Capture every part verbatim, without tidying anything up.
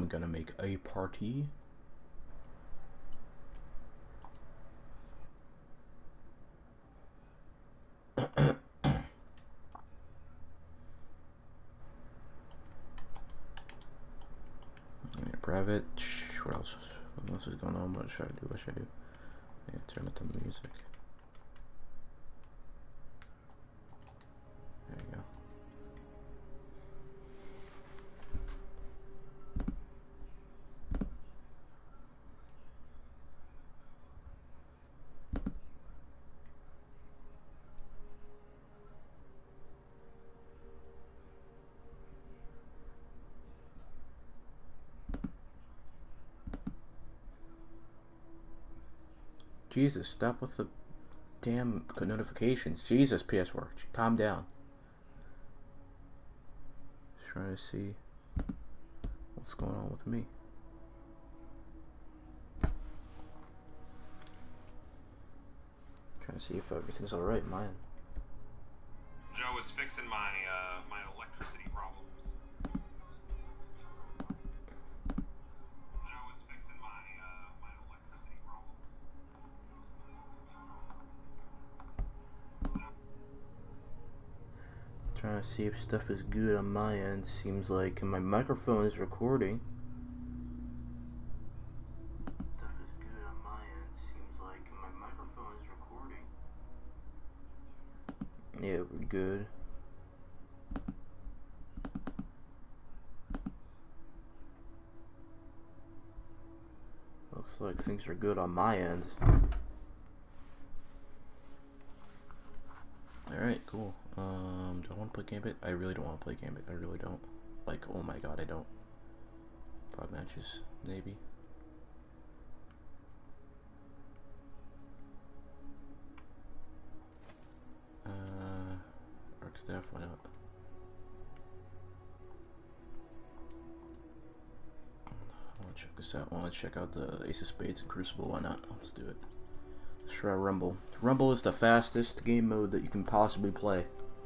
gonna make a party. Private. What else? What else is going on? What should I do? What should I do? Yeah, turn up the music. There you go. Jesus, stop with the damn notifications. Jesus, P S four, calm down. Just trying to see what's going on with me. Trying to see if everything's alright, man. Joe is fixing my uh, my electricity problems. Joe is fixing my uh, my electricity problems. Trying to see if stuff is good on my end. Seems like my microphone is recording. Stuff is good on my end. Seems like my microphone is recording. Yeah, we're good. Looks like things are good on my end. Alright, cool. Um, do I want to play Gambit? I really don't want to play Gambit. I really don't. Like, oh my god, I don't. Five matches, maybe. Uh, Arc Staff, why not? I want to check this out. I want to check out the Ace of Spades and Crucible, why not? Let's do it. Let's try Rumble. Rumble is the fastest game mode that you can possibly play.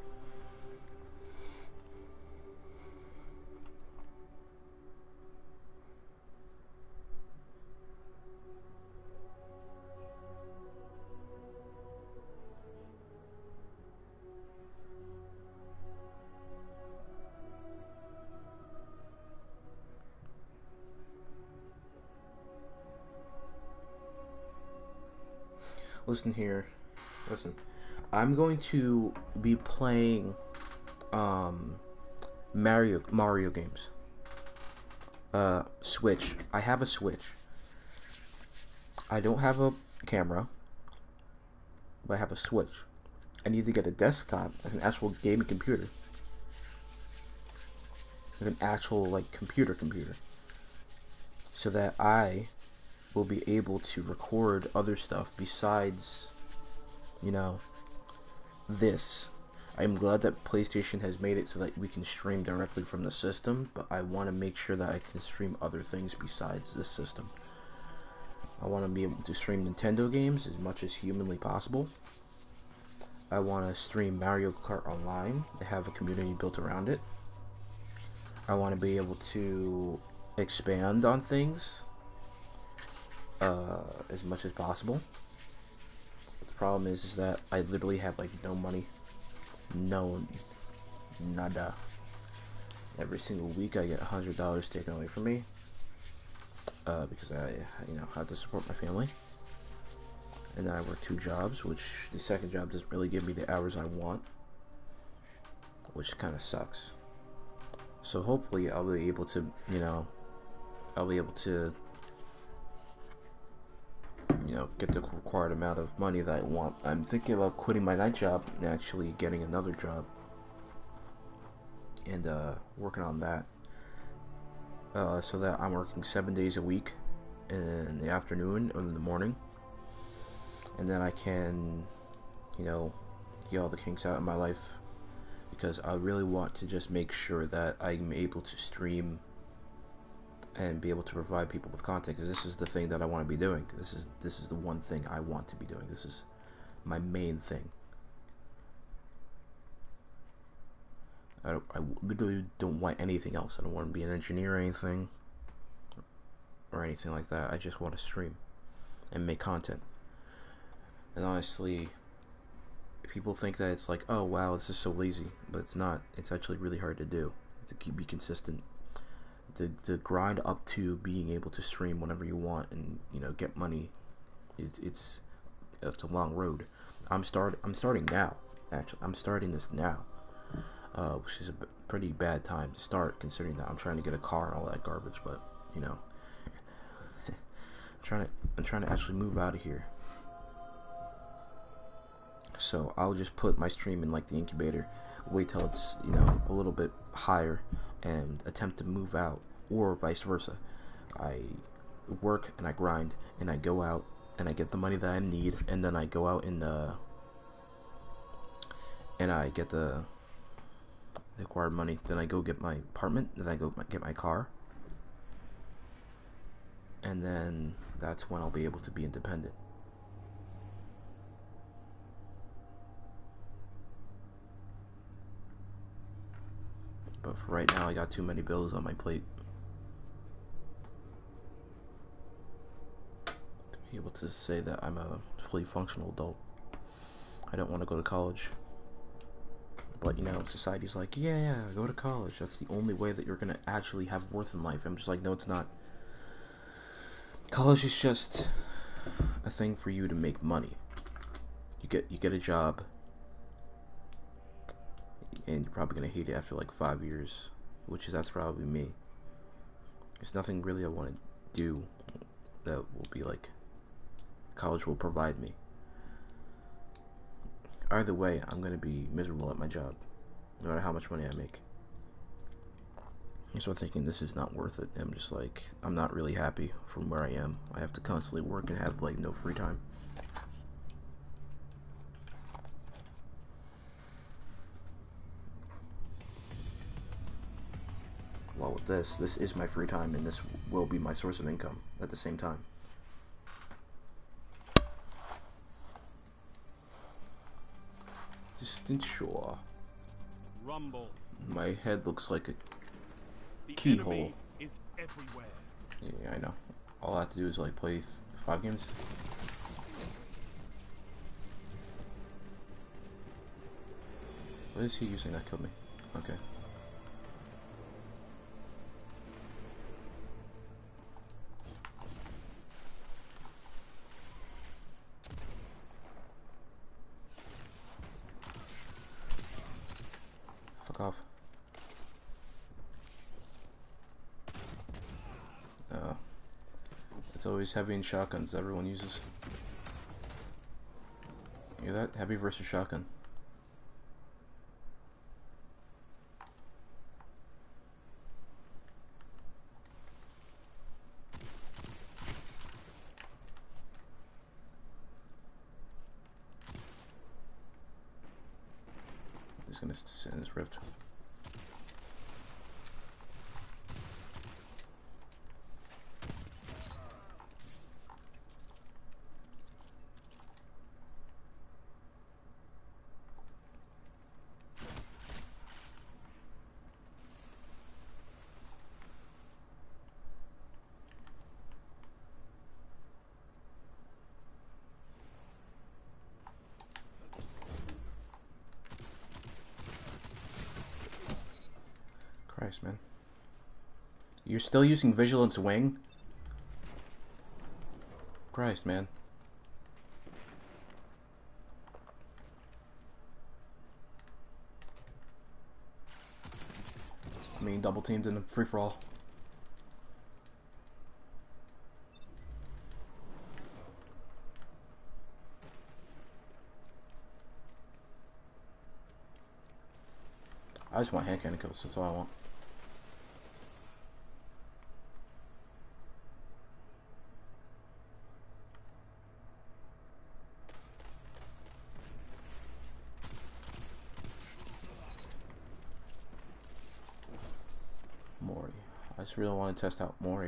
Listen here. Listen. I'm going to be playing um, Mario Mario games. Uh, Switch. I have a Switch. I don't have a camera, but I have a Switch. I need to get a desktop, like an actual gaming computer. Like an actual, like, computer computer. So that I will be able to record other stuff besides, you know, this. I'm glad that PlayStation has made it so that we can stream directly from the system, but I want to make sure that I can stream other things besides this system. I want to be able to stream Nintendo games as much as humanly possible. I want to stream Mario Kart Online to have a community built around it. I want to be able to expand on things Uh, as much as possible. But the problem is, is that I literally have like no money, no, nada. Every single week I get a hundred dollars taken away from me, uh, because I, you know, have to support my family, and then I work two jobs, which the second job doesn't really give me the hours I want, which kind of sucks. So hopefully I'll be able to, you know, I'll be able to you know, get the required amount of money that I want. I'm thinking about quitting my night job and actually getting another job and uh, working on that, uh, so that I'm working seven days a week in the afternoon or in the morning, and then I can, you know, get all the kinks out of my life, because I really want to just make sure that I'm able to stream and be able to provide people with content, because this is the thing that I want to be doing. This is this is the one thing I want to be doing. This is my main thing. I, don't, I literally don't want anything else. I don't want to be an engineer or anything. or anything like that. I just want to stream and make content. And honestly, people think that it's like, oh wow, this is so lazy, but it's not. It's actually really hard to do, to keep be consistent, to, to grind up to being able to stream whenever you want and, you know, get money. It's it's it's a long road. I'm start I'm starting now. Actually, I'm starting this now, uh, which is a b- pretty bad time to start, considering that I'm trying to get a car and all that garbage. But you know, I'm trying to I'm trying to actually move out of here. So I'll just put my stream in like the incubator, wait till it's, you know, a little bit higher, and attempt to move out, or vice versa. I work and I grind and I go out and I get the money that I need, and then I go out and uh and I get the, the acquired money. Then I go get my apartment. Then I go get my car, and then that's when I'll be able to be independent. But for right now, I got too many bills on my plate to be able to say that I'm a fully functional adult. I don't want to go to college. But, you know, society's like, yeah, yeah, go to college. That's the only way that you're going to actually have worth in life. I'm just like, no, it's not. College is just a thing for you to make money. You get you get a job, and you're probably going to hate it after like five years, which is, that's probably me. There's nothing really I want to do that will be like, college will provide me. Either way, I'm going to be miserable at my job, no matter how much money I make. I start thinking this is not worth it. I'm just like, I'm not really happy from where I am. I have to constantly work and have like no free time. Well, with this, this is my free time, and this will be my source of income at the same time. Distant shore. Rumble. My head looks like a The keyhole. enemy is everywhere. Yeah, I know. All I have to do is like play five games. What is he using that killed me? Okay. Fuck off. Uh, it's always heavy and shotguns everyone uses. You hear that? Heavy versus shotgun. He's gonna sit in this rift. Christ, man. You're still using Vigilance Wing? Christ, man. I mean, double teamed in a free-for-all. I just want hand cannon kills, that's all I want. Mori. I just really want to test out Mori.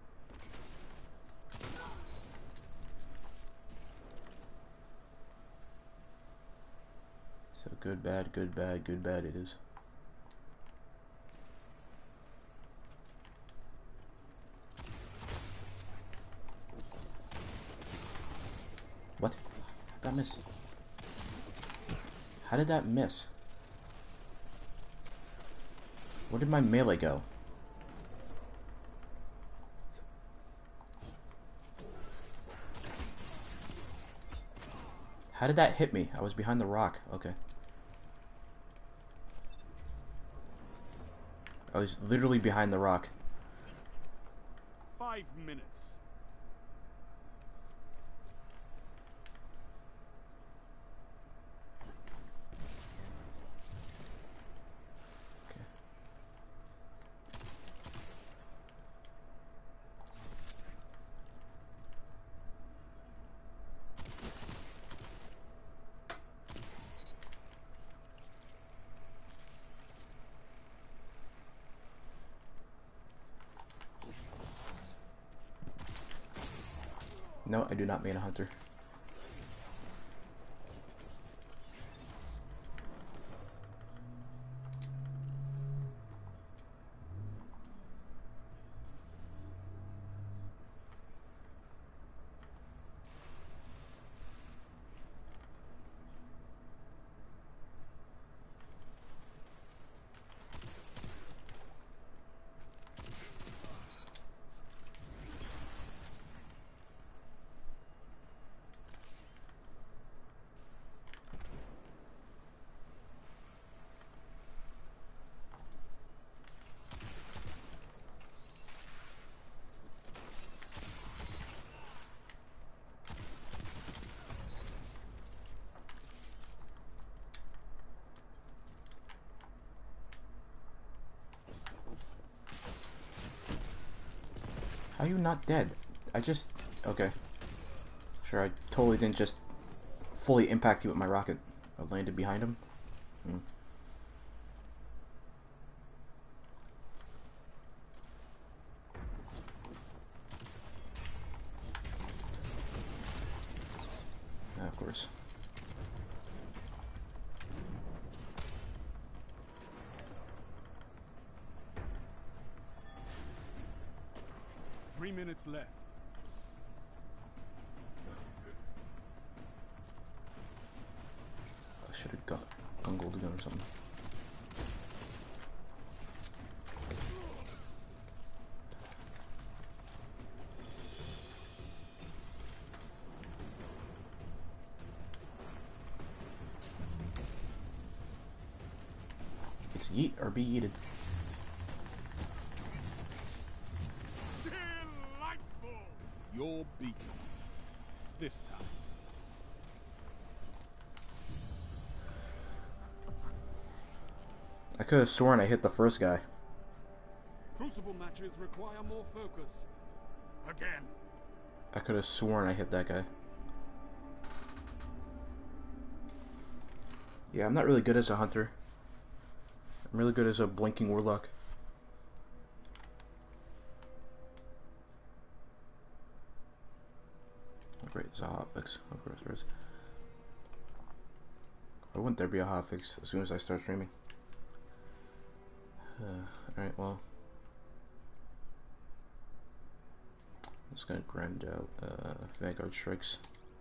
So good, bad, good, bad, good, bad it is. What? That miss. How did that miss? Where did my melee go? How did that hit me? I was behind the rock. Okay. I was literally behind the rock. Five minutes. Okay. No, I do not mean a hunter. How are you not dead? I just... Okay. Sure, I totally didn't just fully impact you with my rocket. I landed behind him. Hmm. Ah, of course. Three minutes left. I should have got bungled again or something. It's yeet or be yeeted. Delightful! You're beaten. This time. I could have sworn I hit the first guy. Crucible matches require more focus. Again. I could have sworn I hit that guy. Yeah, I'm not really good as a hunter. I'm really good as a blinking warlock. Oh, great, it's a hotfix. Of course there is. Why wouldn't there be a hotfix as soon as I start streaming? Uh, Alright, well. I'm just gonna grind out uh, Vanguard Strikes.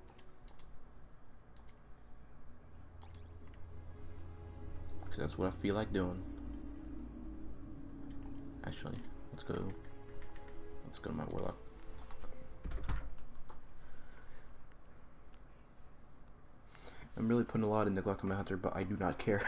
Because that's what I feel like doing. Actually, let's go. Let's go to my Warlock. I'm really putting a lot of neglect on my hunter, but I do not care.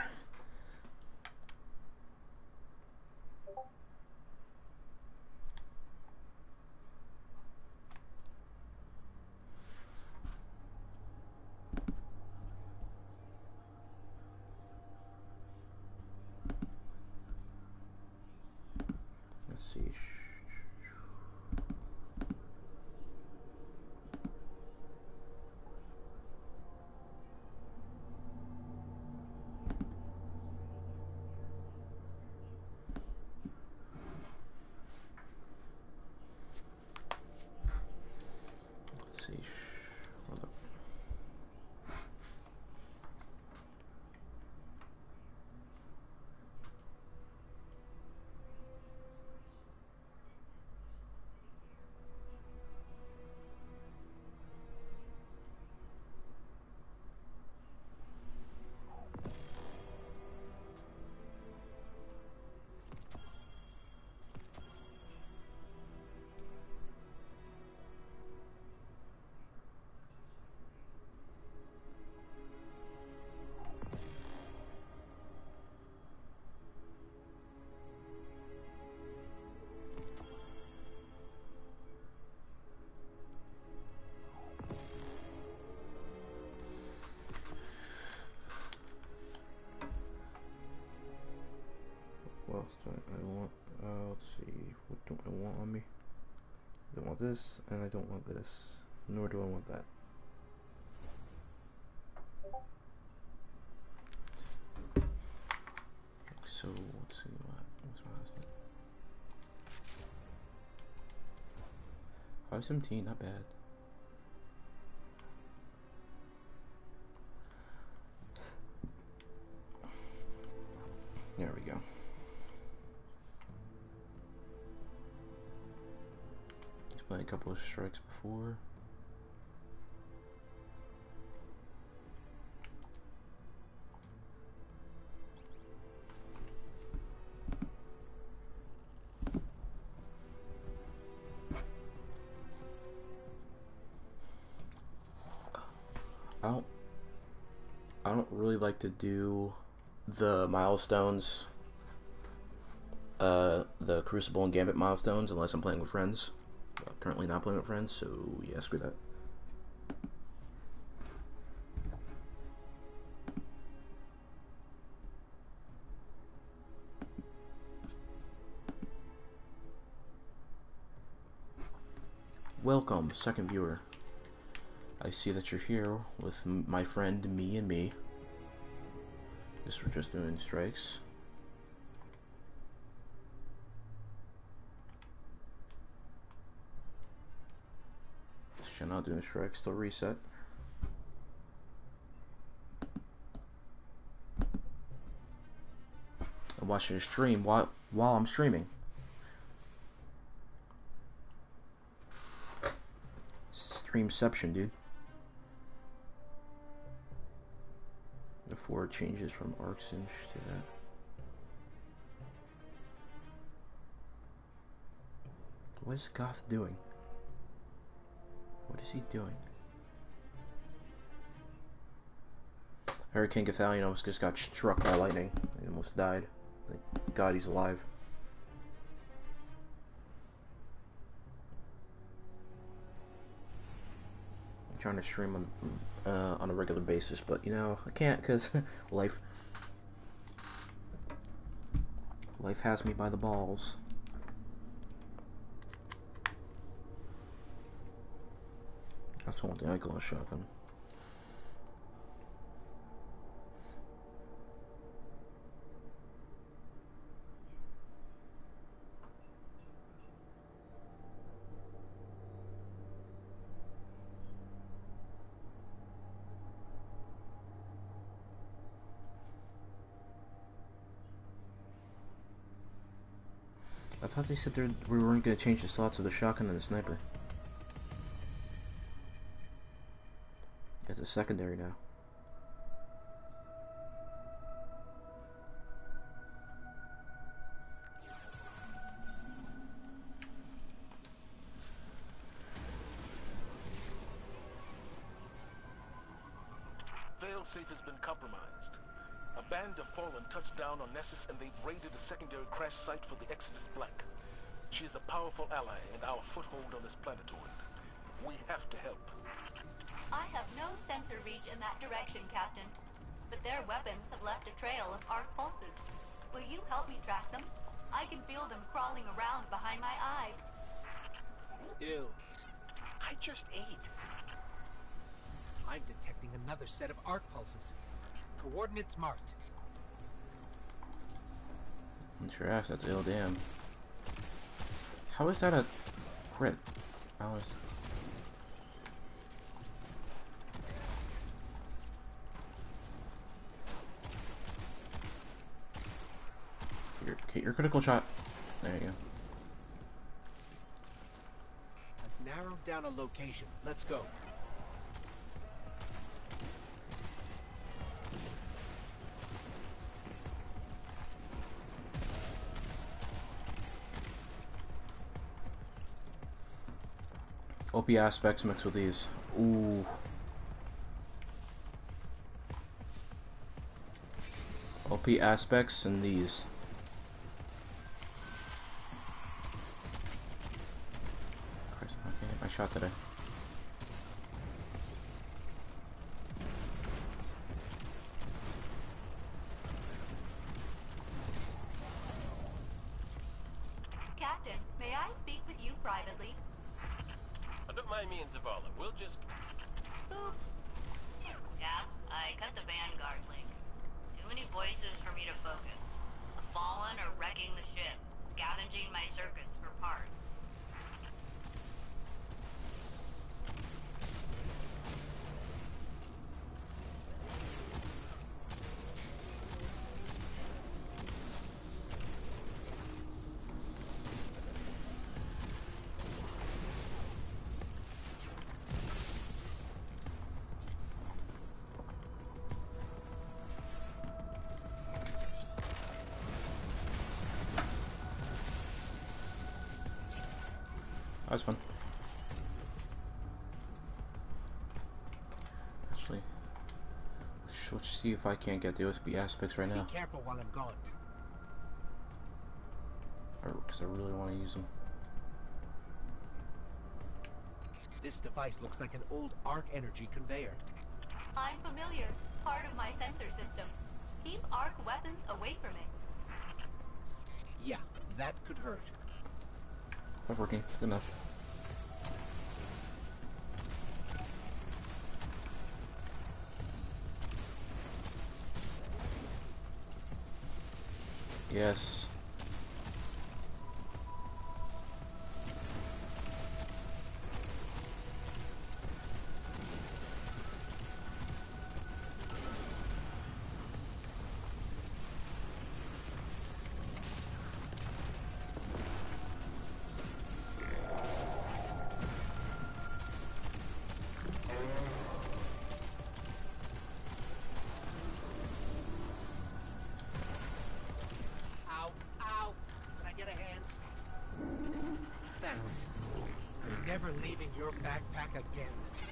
Let's see. Let's see. Hold up. don't want on me. I don't want this, and I don't want this. Nor do I want that. So let's see what what's my last one. five seventeen, not bad. There we go. He's playing a couple of strikes before. I don't I don't really like to do the milestones, uh, the Crucible and Gambit milestones, unless I'm playing with friends. I'm currently not playing with friends, so yeah, screw that. Welcome, second viewer. I see that you're here with m my friend, me, and me. Guess we're just doing strikes. Still not doing strikes, still reset. I'm watching a stream while while I'm streaming. Streamception, dude. Before it changes from ArcSync to that. What is Goth doing? What is he doing? Hurricane Gathalion almost just got struck by lightning. He almost died. Thank God he's alive. I'm trying to stream on uh, on a regular basis, but you know I can't because life life has me by the balls. That's one thing I go shopping. I thought they said we weren't going to change the slots of the shotgun and the sniper. It's a secondary now. Failsafe has been compromised. A band of Fallen touched down on Nessus and they've raided a secondary crash site for the Exodus Black. She is a powerful ally and our foothold on this planetoid. We have to help. I have no sensor reach in that direction, Captain. But their weapons have left a trail of arc pulses. Will you help me track them? I can feel them crawling around behind my eyes. Ew. I just ate. I'm detecting another set of arc pulses. Coordinates marked. Trash, that's ill, damn. How is that a crit? How is... Your, your critical shot. There you go. I've narrowed down a location. Let's go. O P aspects mixed with these. Ooh. O P aspects and these. Christ, I can't hit my shot today. Captain, may I Zavala. We'll just... Boop. Yeah, I cut the Vanguard link. Too many voices for me to focus. The Fallen are wrecking the ship, scavenging my circuits for parts. That's fun. Actually, let's see if I can't get the O S B aspects right now. Be careful while I'm gone. Because I really want to use them. This device looks like an old arc energy conveyor. I'm familiar. Part of my sensor system. Keep arc weapons away from it. Yeah, that could hurt. Not working. Good enough. Yes. Ow, ow. Can I get a hand? Thanks. I'm never leaving your backpack again.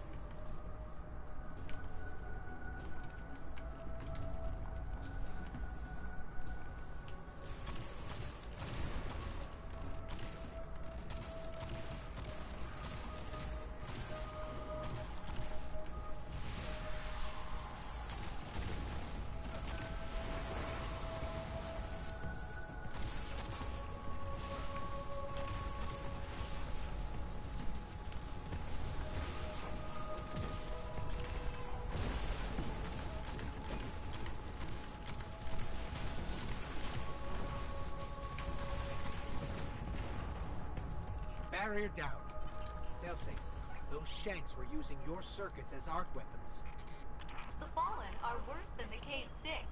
Barrier down. Failsafe, those Shanks were using your circuits as arc weapons. The Fallen are worse than the Cade Six.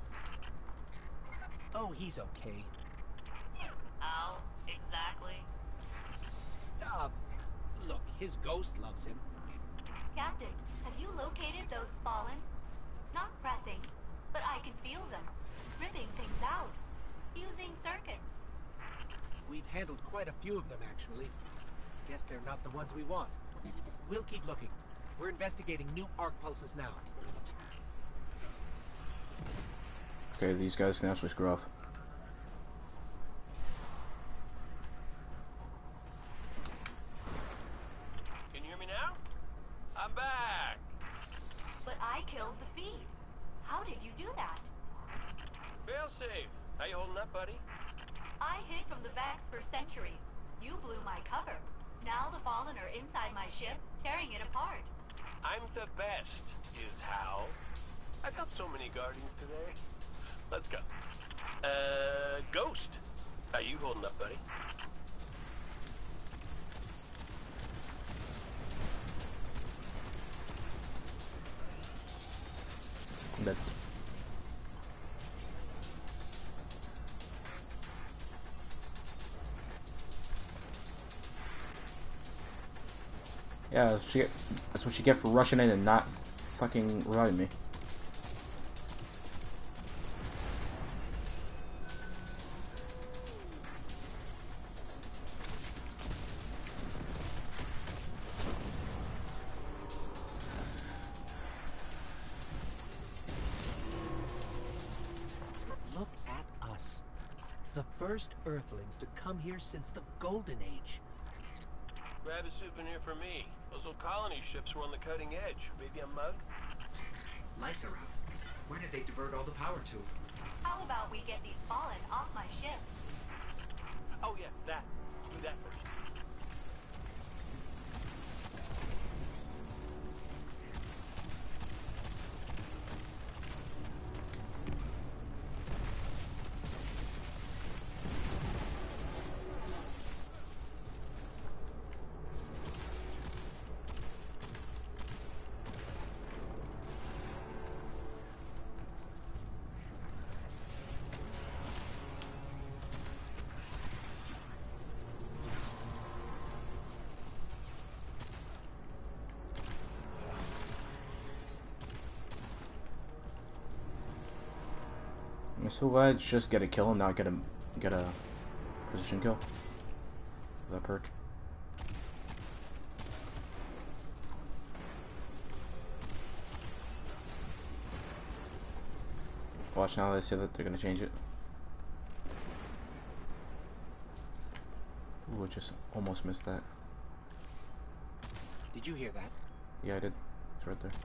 Oh, he's okay. How exactly? Uh, look, his ghost loves him. Captain, have you located those Fallen? Not pressing, but I can feel them. Ripping things out. Fusing circuits. We've handled quite a few of them, actually. Guess they're not the ones we want. We'll keep looking. We're investigating new arc pulses now. Okay, these guys can actually screw off. Can you hear me now? I'm back! But I killed the feed. How did you do that? Failsafe. How you holding up, buddy? I hid from the Vax for centuries. You blew my cover. Now the Fallen are inside my ship, tearing it apart. I'm the best, is how. I've got so many guardians today. Let's go. Uh, Ghost. How you holding up, buddy? I'm dead. Yeah, that's what, you get, that's what you get for rushing in and not fucking reviving me. Look at us. The first Earthlings to come here since the Golden Age. Grab a souvenir for me. Those old colony ships were on the cutting edge. Maybe a mug? Lights are out. Where did they divert all the power to? How about we get these Fallen off my ship? Oh yeah, that. Do that first. so glad it's just get a kill and not get a get a position kill. That perk. Watch now, they say that they're gonna change it. Ooh, I just almost missed that. Did you hear that? Yeah, I did. It's right there.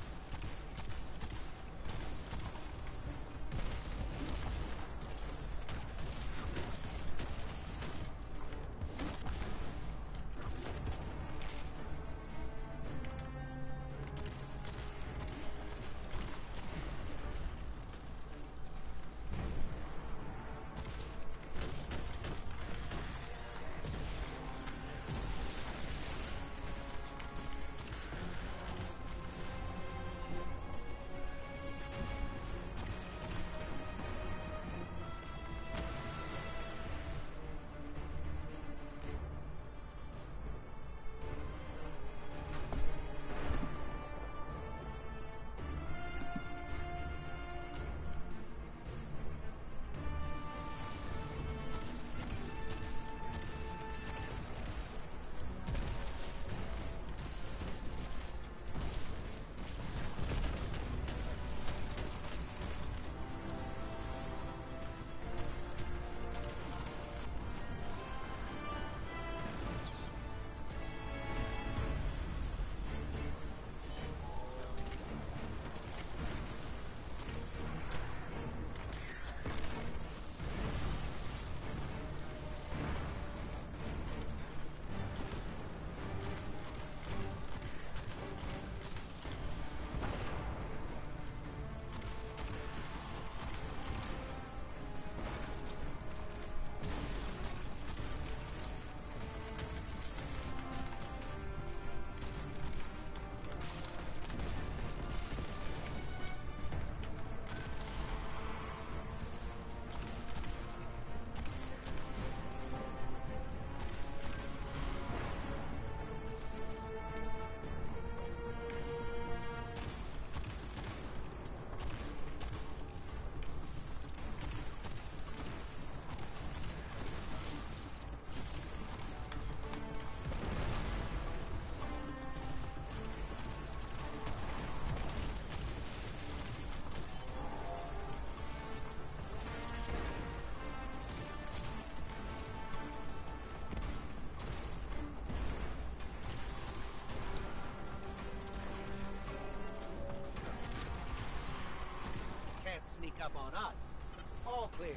Sneak up on us. All clear.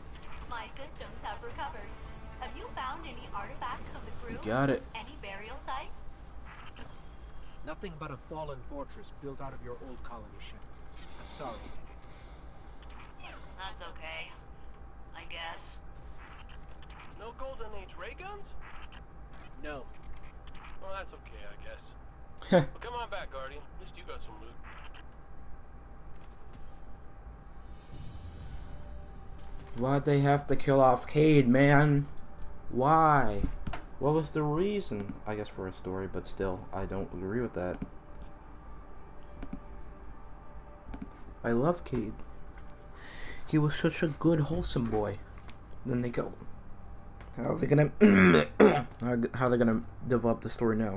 My systems have recovered. Have you found any artifacts from the crew? You got it. Any burial sites? Nothing but a fallen fortress built out of your old colony ship. I'm sorry. That's okay. I guess. No Golden Age ray guns? No. Well, that's okay, I guess. Well, come on back, Guardian. At least you got some loot. Why'd they have to kill off Cayde, man? Why? What was the reason? I guess for a story, but still, I don't agree with that. I love Cayde. He was such a good, wholesome boy. Then they go. How are they gonna? how how are they gonna develop the story now?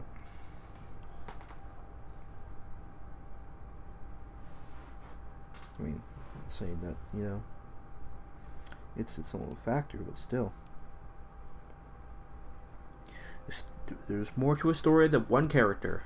I mean, not saying that, you know. It's its own factor, but still. There's more to a story than one character.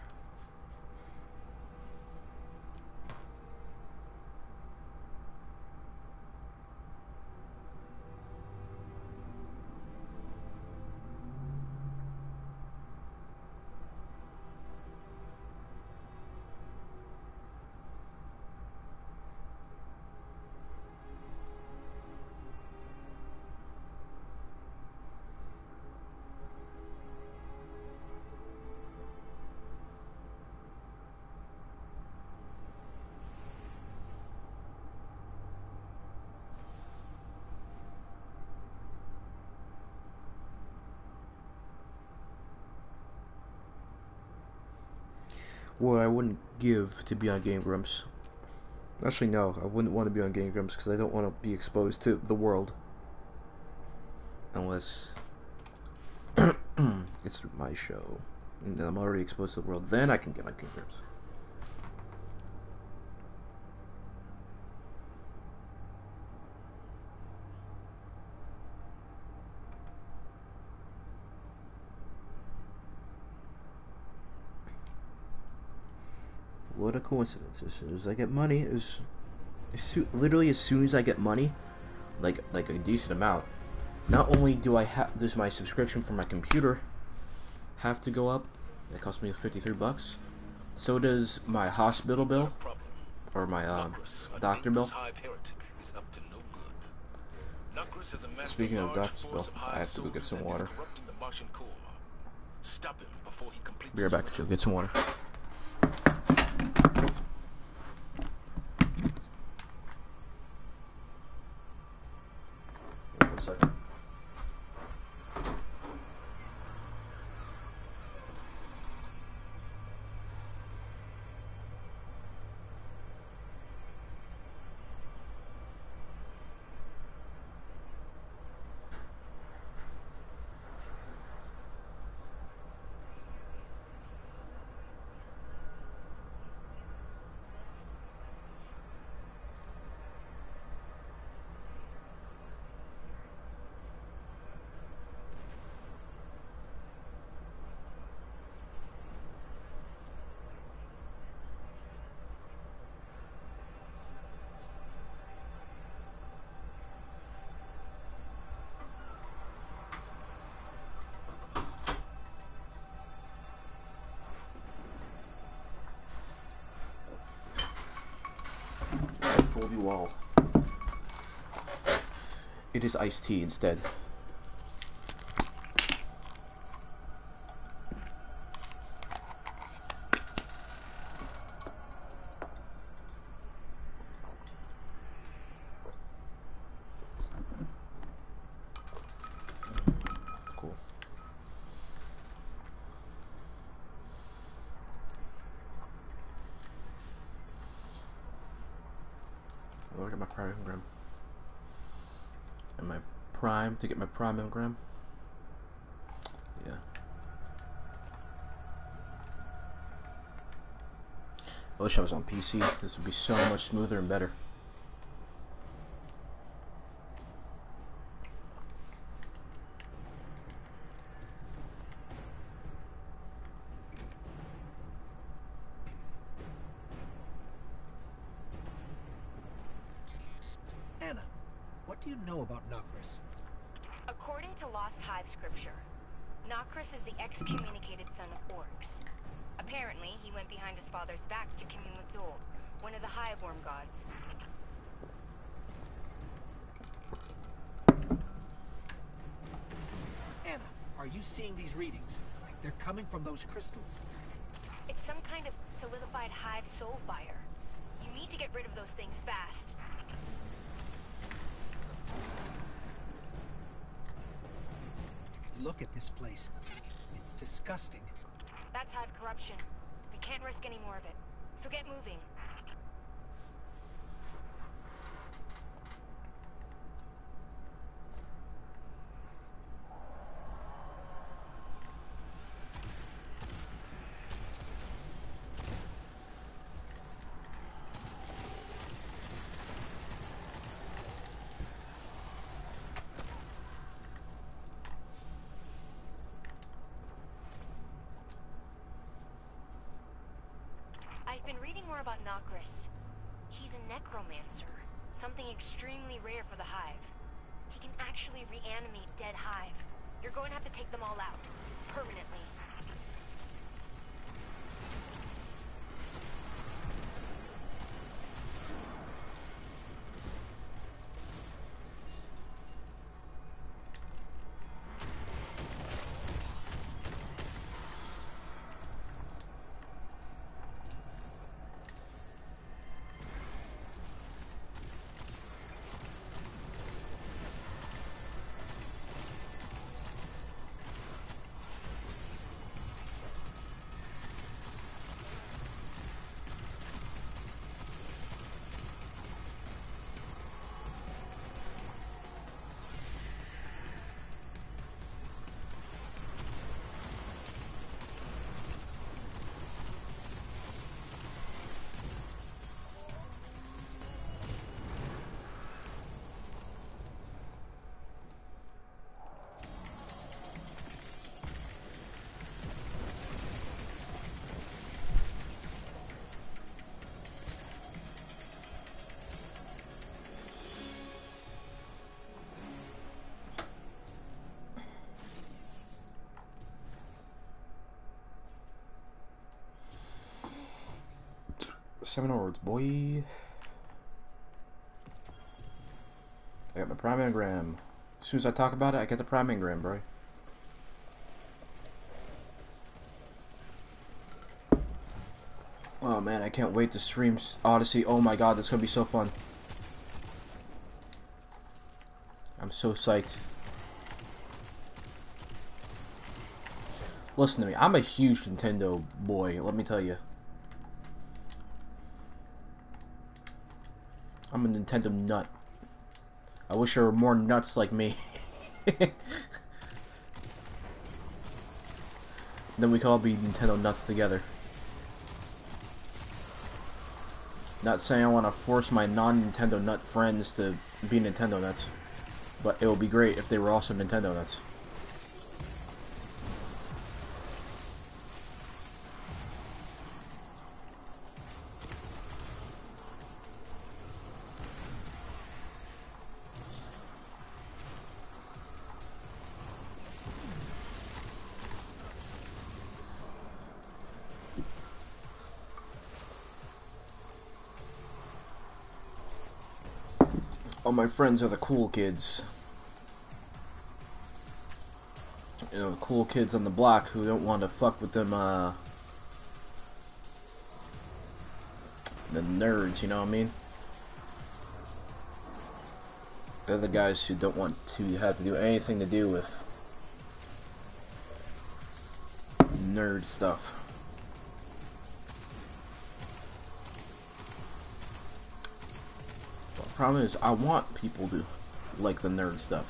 What I wouldn't give to be on Game Grumps. Actually, no, I wouldn't want to be on Game Grumps because I don't want to be exposed to the world. Unless it's my show. And I'm already exposed to the world. Then I can get on Game Grumps. What a coincidence! As soon as I get money, as, as soon, literally as soon as I get money, like like a decent amount, not only do I have does my subscription for my computer have to go up, it costs me fifty-three bucks. So does my hospital bill or my um, doctor bill. Speaking of doctor's bill, I have to go get some water. Be right back to get some water. One second. You all. It is iced tea instead. Cool. Look at my prime engram. And my prime to get my prime engram. Yeah. I wish I was on P C. This would be so much smoother and better. Anna, what do you know about Nokris? According to Lost Hive scripture, Nokris is the excommunicated son of orcs. Apparently, he went behind his father's back to commune with Zol, one of the Hiveworm gods. Anna, are you seeing these readings? They're coming from those crystals. It's some kind of solidified hive soul fire. You need to get rid of those things fast. Look at this place. It's disgusting. That's hive corruption. We can't risk any more of it. So get moving. I've been reading more about Nokris. He's a necromancer, something extremely rare for the Hive. He can actually reanimate dead Hive. You're going to have to take them all out, permanently. Seven Ords, boy. I got my Prime Engram. As soon as I talk about it, I get the Prime Engram, bro. Oh man, I can't wait to stream Odyssey. Oh my god, that's gonna be so fun. I'm so psyched. Listen to me, I'm a huge Nintendo boy, let me tell you. I'm a Nintendo nut. I wish there were more nuts like me. Then we could all be Nintendo nuts together. Not saying I want to force my non-Nintendo nut friends to be Nintendo nuts, but it would be great if they were also Nintendo nuts. All my friends are the cool kids. You know, the cool kids on the block who don't want to fuck with them, uh... the nerds, you know what I mean? They're the guys who don't want to have to do anything to do with nerd stuff. The problem is, I want people to like the nerd stuff.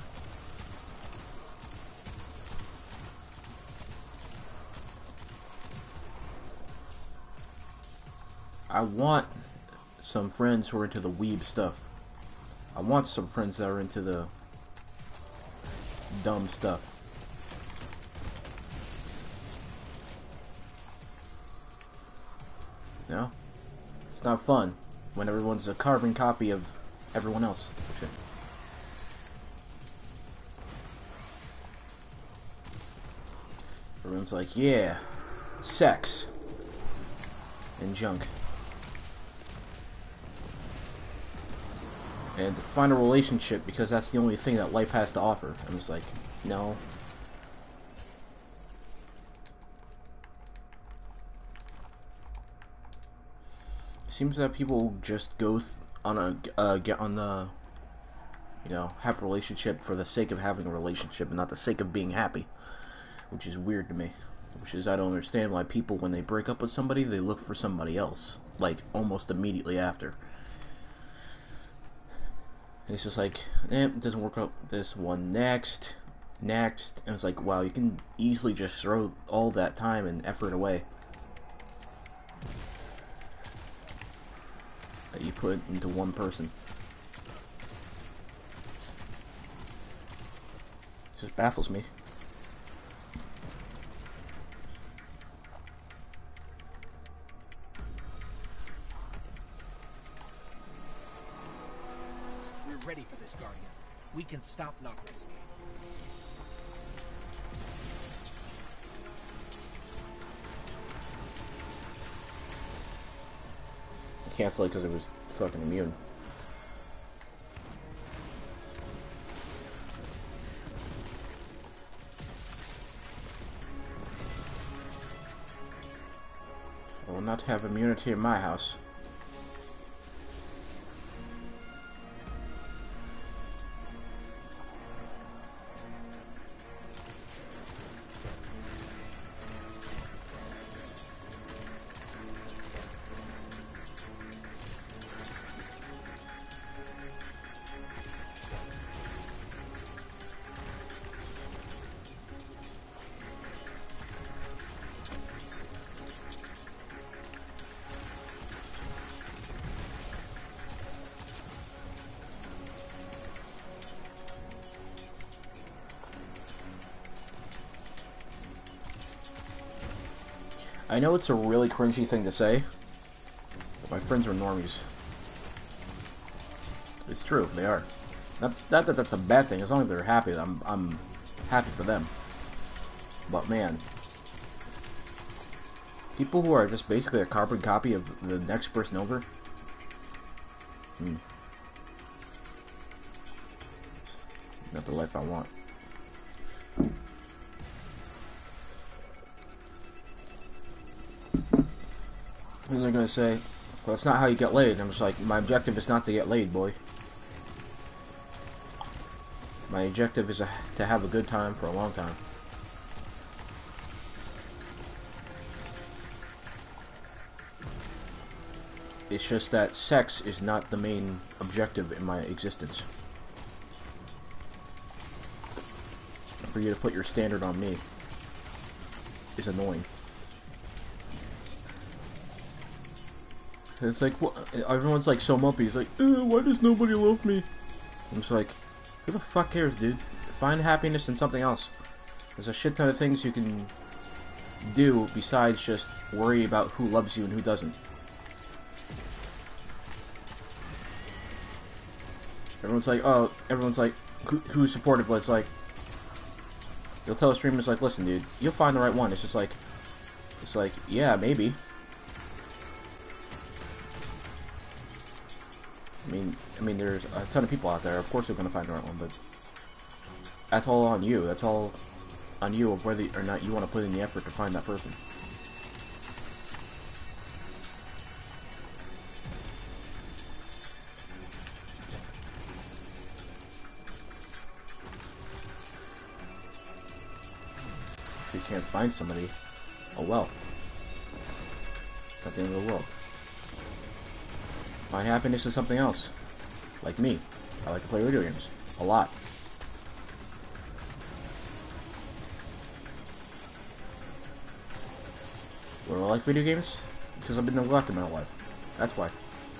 I want some friends who are into the weeb stuff. I want some friends that are into the dumb stuff. You know? It's not fun when everyone's a carbon copy of everyone else. Shit. Everyone's like, yeah, sex and junk. And to find a relationship because that's the only thing that life has to offer. I'm just like, no. Seems that people just go th on a uh, get on the, you know, have a relationship for the sake of having a relationship and not the sake of being happy, which is weird to me. Which is, I don't understand why people, when they break up with somebody, they look for somebody else, like almost immediately after. And it's just like, eh, it doesn't work out. This one next, next, and it's like, wow, you can easily just throw all that time and effort away that you put into one person. It just baffles me. We're ready for this, Guardian. We can stop Noctis. Cancel it because it was fucking immune. I will not have immunity in my house. I know it's a really cringy thing to say, but my friends are normies. It's true, they are. That's not that that's a bad thing. As long as they're happy, I'm I'm happy for them. But man, People who are just basically a carbon copy of the next person over. Hmm. It's not the life I want. What was I gonna say? Well, that's not how you get laid. I'm just like, my objective is not to get laid, boy. My objective is a, to have a good time for a long time. It's just that sex is not the main objective in my existence. For you to put your standard on me is annoying. It's like, what? Everyone's like so mumpy. It's like, uh, why does nobody love me? I'm just like, who the fuck cares, dude? Find happiness in something else. There's a shit ton of things you can do besides just worry about who loves you and who doesn't. Everyone's like, oh, everyone's like, who, who's supportive? But it's like, you'll tell a streamer, it's like, listen, dude, you'll find the right one. It's just like, it's like, yeah, maybe. I mean, I mean, there's a ton of people out there. Of course, they're gonna find the right one, but that's all on you. That's all on you of whether or not you want to put in the effort to find that person. If you can't find somebody, oh well. It's not the end of the world. Find happiness in something else. Like me. I like to play video games. A lot. Why do I like video games? Because I've been neglected my whole life. That's why.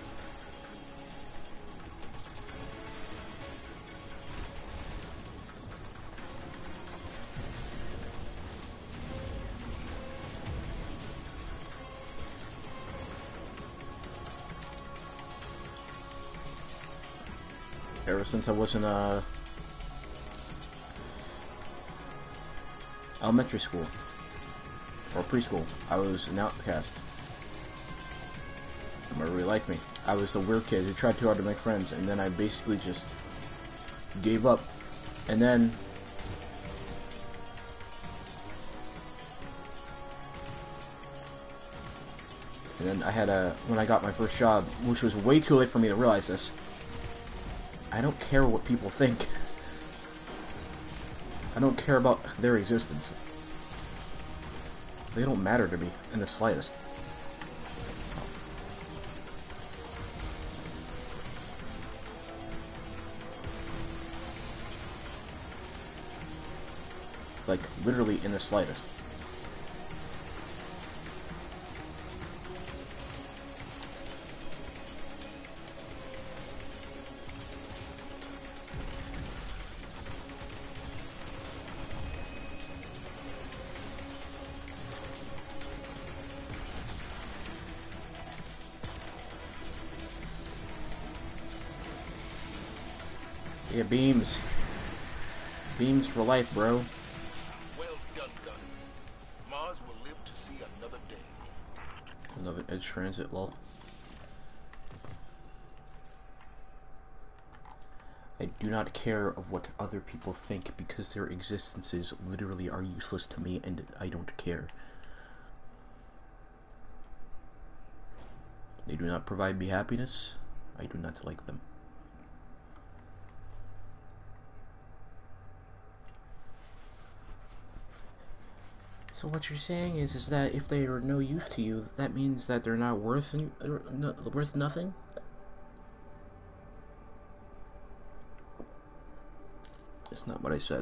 Ever since I was in uh, elementary school or preschool, I was an outcast. Nobody really liked me. I was the weird kid who tried too hard to make friends, and then I basically just gave up. And then and then I had a when I got my first job, which was way too late for me to realize this. I don't care what people think. I don't care about their existence. They don't matter to me in the slightest. Like, literally in the slightest. Yeah, beams. Beams for life, bro. Well done, Gunny. Mars will live to see another day. Another Edge Transit, lol. I do not care of what other people think because their existences literally are useless to me and I don't care. They do not provide me happiness. I do not like them. So what you're saying is, is that if they are no use to you, that means that they're not worth any, uh, no, worth nothing? That's not what I said.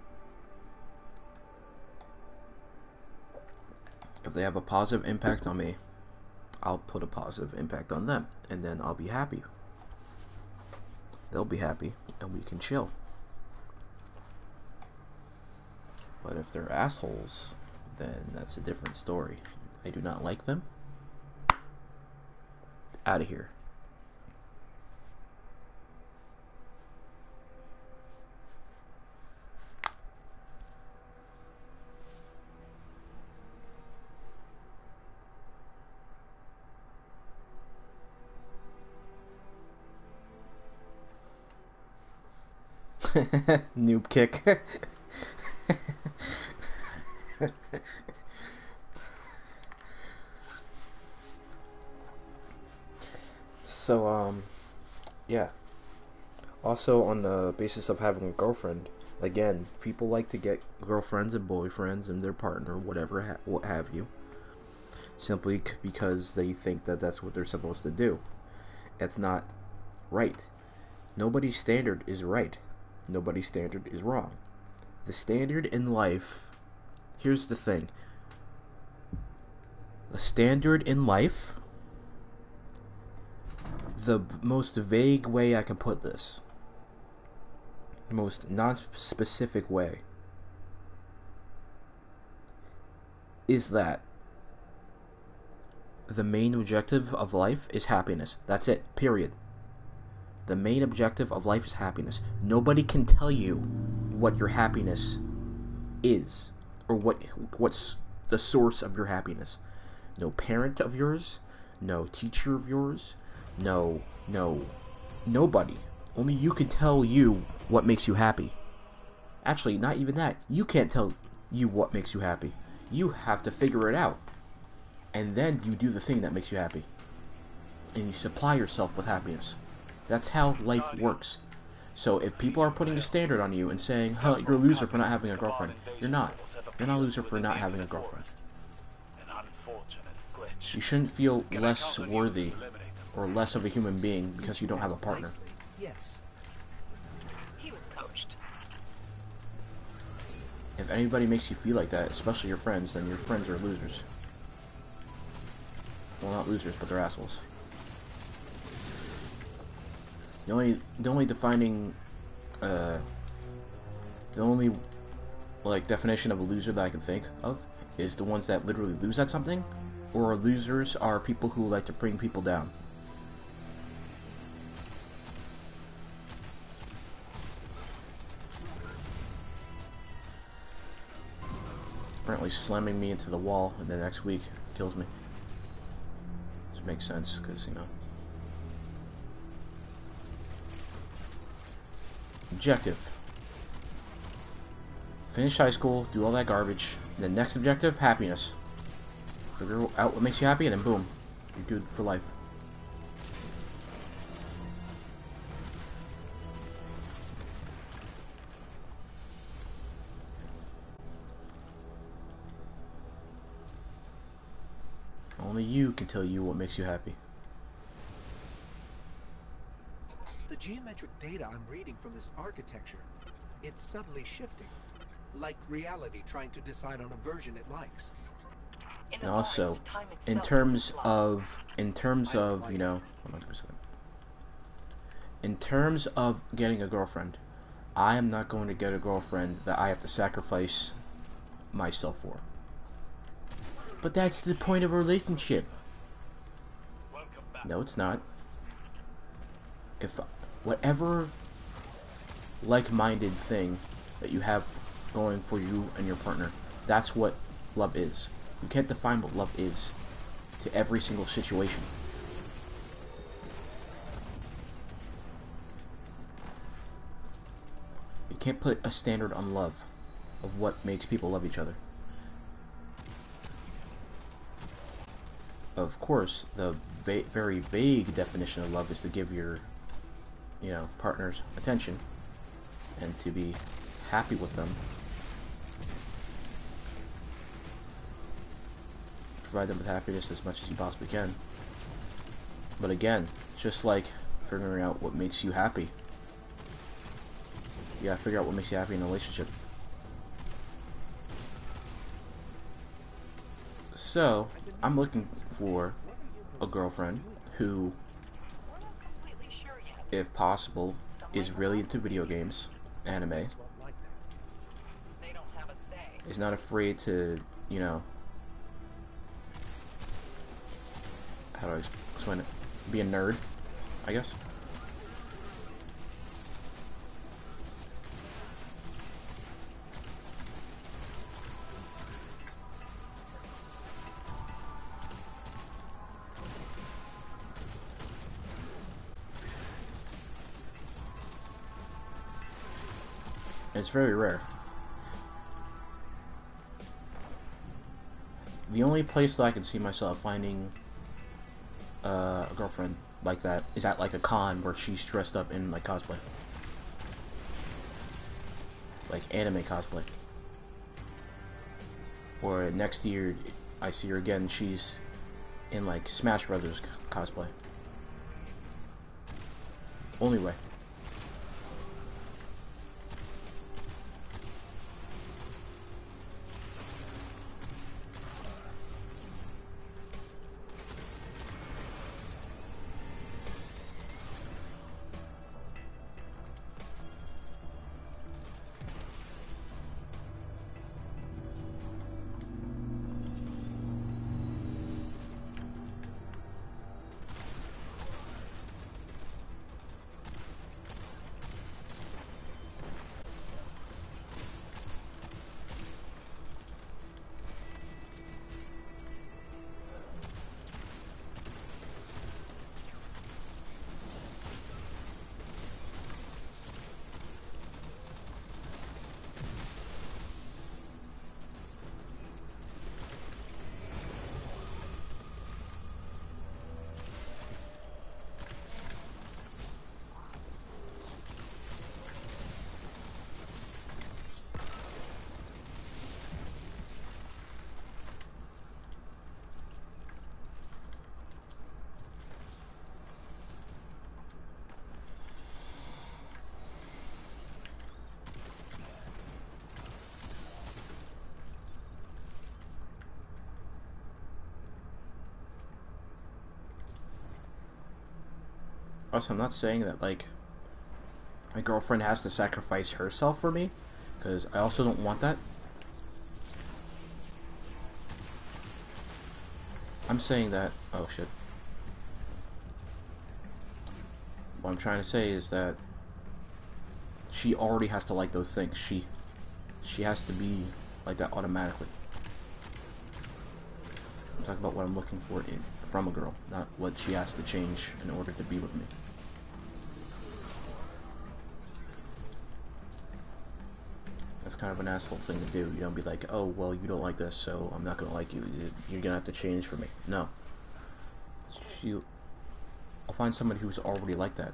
If they have a positive impact on me, I'll put a positive impact on them, and then I'll be happy. They'll be happy, and we can chill. But if they're assholes, then that's a different story. I do not like them. Out of here. Noob kick. So, um, yeah. Also, on the basis of having a girlfriend, again, people like to get girlfriends and boyfriends and their partner, whatever, ha- what have you, simply c- because they think that that's what they're supposed to do. It's not right. Nobody's standard is right. Nobody's standard is wrong. The standard in life, here's the thing. The standard in life, the most vague way I can put this, the most non-specific way, is that the main objective of life is happiness. That's it, period. The main objective of life is happiness. Nobody can tell you what your happiness is, or what what's the source of your happiness. No parent of yours, no teacher of yours, no, no, nobody. Only you can tell you what makes you happy. Actually, not even that. You can't tell you what makes you happy. You have to figure it out. And then you do the thing that makes you happy. And you supply yourself with happiness. That's how life works. So if people are putting a standard on you and saying, huh, you're a loser for not having a girlfriend, you're not. You're not a loser for not having a girlfriend. You shouldn't feel less worthy or less of a human being because you don't have a partner. Yes. He was coached. If anybody makes you feel like that, especially your friends, then your friends are losers. Well, not losers, but they're assholes. The only, the only defining, uh, the only, like, definition of a loser that I can think of is the ones that literally lose at something, or losers are people who like to bring people down. Apparently slamming me into the wall and then next week kills me. Which makes sense, because, you know. Objective. Finish high school, do all that garbage. And then next objective, happiness. Figure out what makes you happy, and then boom. You're good for life. Only you can tell you what makes you happy. The geometric data I'm reading from this architecture, it's subtly shifting. Like reality trying to decide on a version it likes. And also, in terms of, in terms of, you know, in terms of getting a girlfriend, I am not going to get a girlfriend that I have to sacrifice myself for. But that's the point of a relationship. No, it's not. If whatever like-minded thing that you have going for you and your partner, that's what love is. You can't define what love is to every single situation. You can't put a standard on love of what makes people love each other. Of course, the va very vague definition of love is to give your, you know, partners attention and to be happy with them. Provide them with happiness as much as you possibly can. But again, just like figuring out what makes you happy. You gotta figure out what makes you happy in a relationship. So, I'm looking for a girlfriend who, if possible, is really into video games, anime, is not afraid to, you know, how do I explain it? Be a nerd, I guess. It's very rare. The only place that I can see myself finding uh, a girlfriend like that is at like a con where she's dressed up in like cosplay. Like anime cosplay. Or next year I see her again, she's in like Smash Brothers cosplay. Only way. Also, I'm not saying that, like, my girlfriend has to sacrifice herself for me, because I also don't want that. I'm saying that... oh, shit. What I'm trying to say is that she already has to like those things. She, she has to be like that automatically. I'm talking about what I'm looking for in, from a girl, not what she has to change in order to be with me. That's kind of an asshole thing to do. You don't be like, oh, well, you don't like this, so I'm not gonna like you. You're gonna have to change for me. No. She, I'll find somebody who's already like that.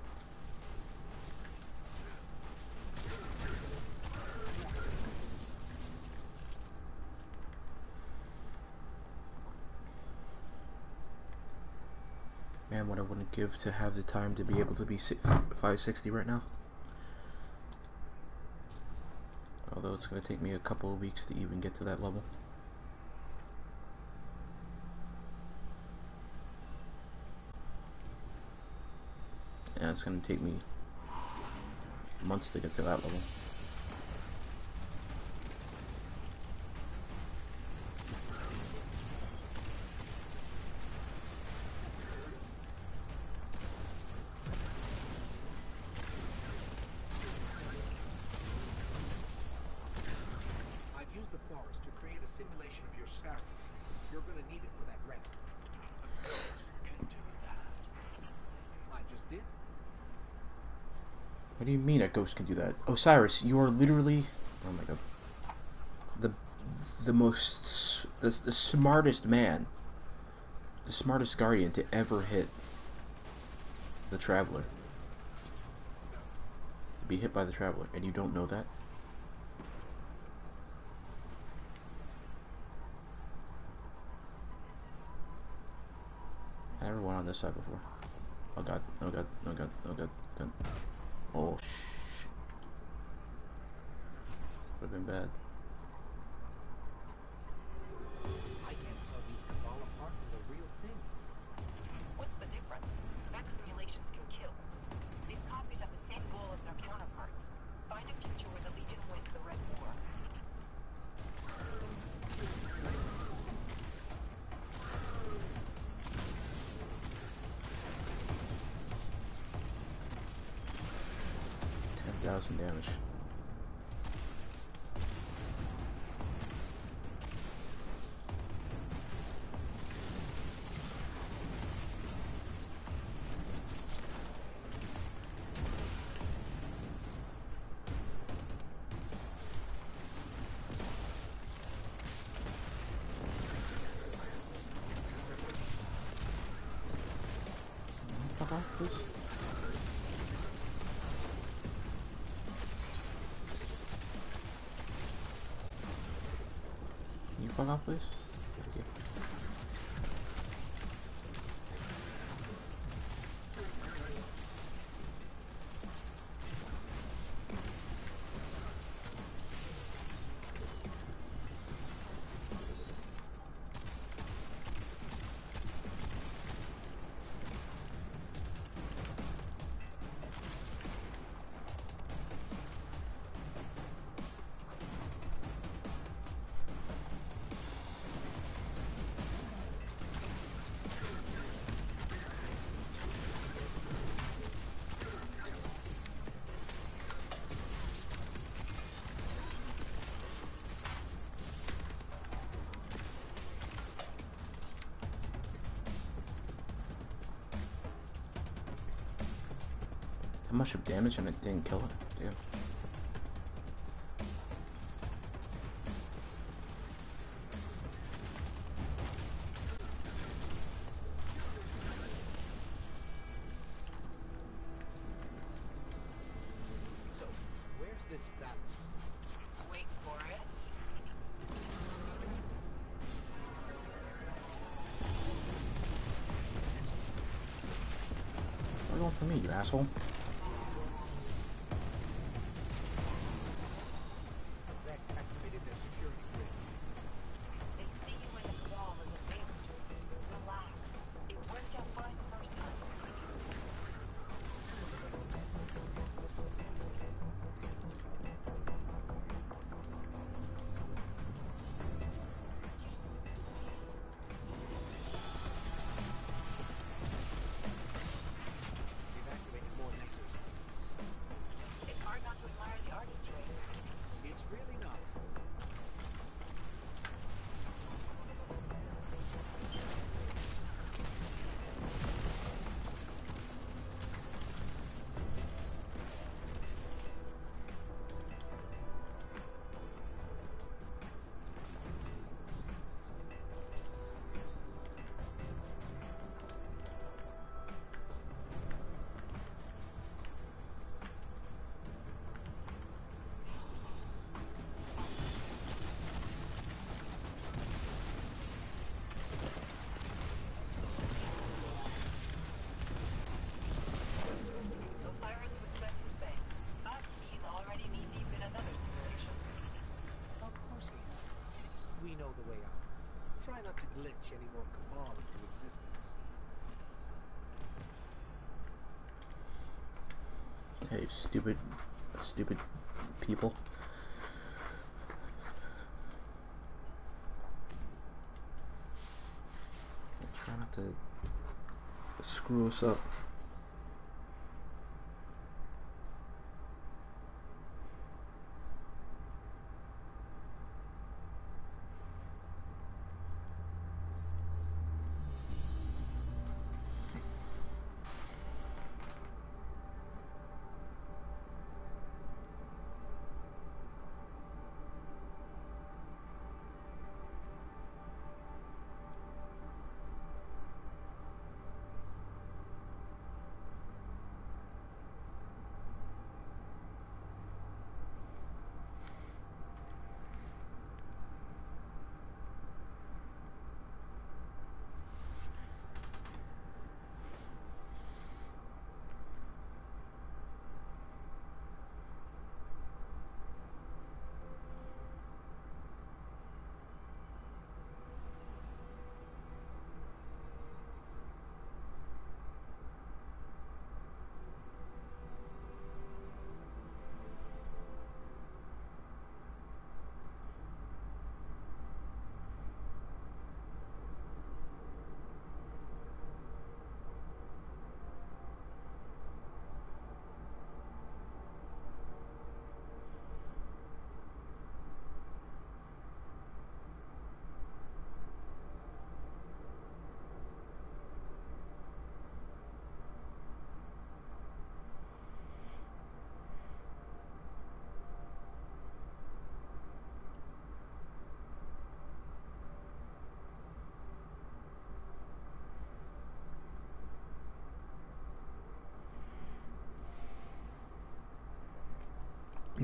Man, what I wouldn't give to have the time to be able to be five sixty right now. Although it's going to take me a couple of weeks to even get to that level. Yeah, it's going to take me months to get to that level. What do you mean a ghost can do that? Osiris, you are literally... oh my god. The the most... The, the smartest man. The smartest guardian to ever hit the Traveler. To be hit by the Traveler, and you don't know that? I never went on this side before. Oh god, oh god, oh god, oh god, god. Oh shit. Would have been bad. I can't tell these Cabal apart from the real thing. What's the difference? Mech simulations can kill. These copies have the same goal as their counterparts. Find a future where the Legion wins the Red War. Thousand damage. off, please? Can you fuck off, please? Thank you. How much of damage and it didn't kill it? Damn. So, where's this Valis? Wait for it. Why going for me, you asshole? Vex activated their security grid. They see you in the wall as a neighbors. Relax. It worked out fine the first time. They've activated more lasers. It's hard not to admire the artistry. It's really not. So Cyrus would send his thanks. But he's already knee-deep in another simulation. Of course he is. We know the way out. Try not to glitch any more Cabal into existence. Hey, stupid, stupid people. Try not to screw us up.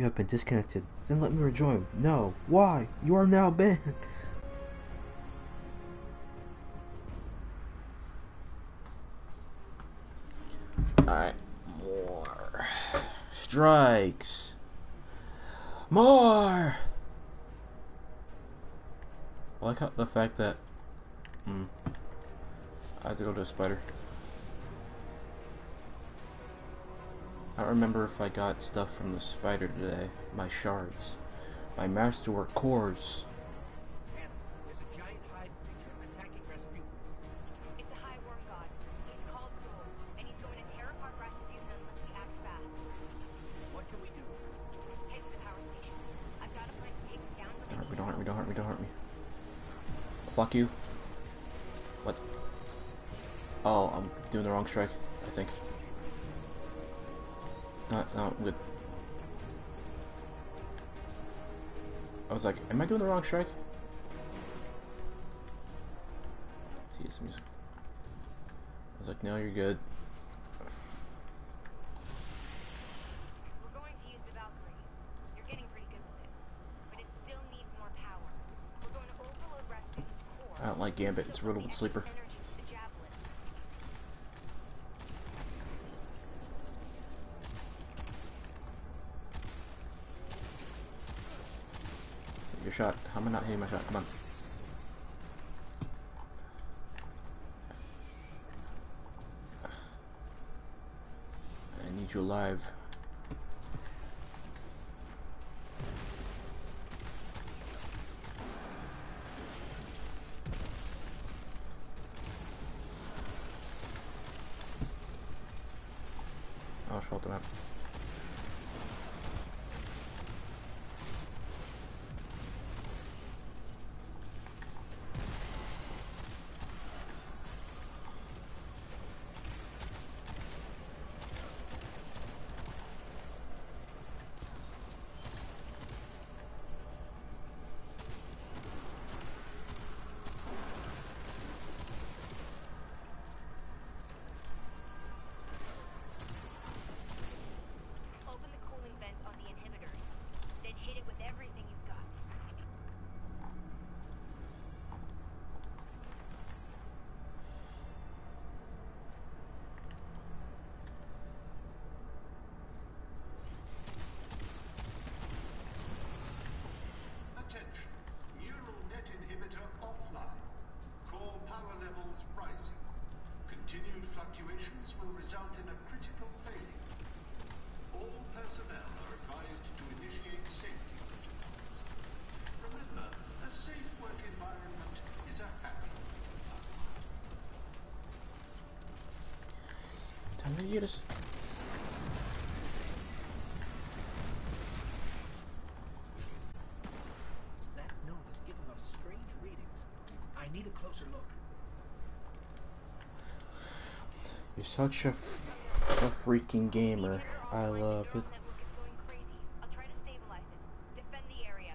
You have been disconnected. Then let me rejoin. No. Why? You are now banned. Alright. More. Strikes. More! I like how the fact that... Hmm. I have to go to a spider. I don't remember if I got stuff from the spider today. My shards. My masterwork cores. And there's a giant hive creature attacking Rasputin. It's a high worm god. He's called Zol, and he's going to tear apart Rasputin unless we act fast. What can we do? Head to the power station. I've got a plan to take him down. Don't hurt me, don't hurt me, don't hurt me, don't hurt me. Fuck you. What? Oh, I'm doing the wrong strike, I think. Not, not good. I was like, am I doing the wrong strike? See some music. I was like, no, you're good. We're going to use the Valkyrie. You're getting pretty good with it, but it still needs more power. We're going to overload Rasputin's core. I don't like Gambit. It's riddled with sleeper. Energy with the javelin. Your shot. How am I not hitting my shot? Come on. I need you alive. Oh, shelter that. Open the cooling vents on the inhibitors. Then hit it with everything you've got. Attention. Neural net inhibitor offline. Core power levels rising. Continued fluctuations will result in a critical failure. All personnel are advised to initiate safety protocols. Remember, a safe work environment is a happy environment. Time to get us. That node is giving off strange readings. I need a closer look. You're such a, f a freaking gamer. I love it. Network is going crazy. I'll try to stabilize it. Defend the area.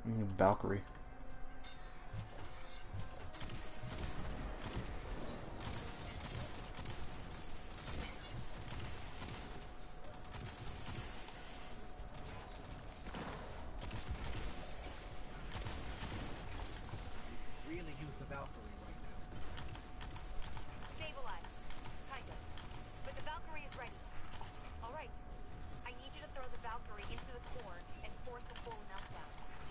Mm, Valkyrie. Really use the Valkyrie right now. Stabilize. Kind of. But the Valkyrie is ready. Alright. I need you to throw the Valkyrie into the core and force a full meltdown.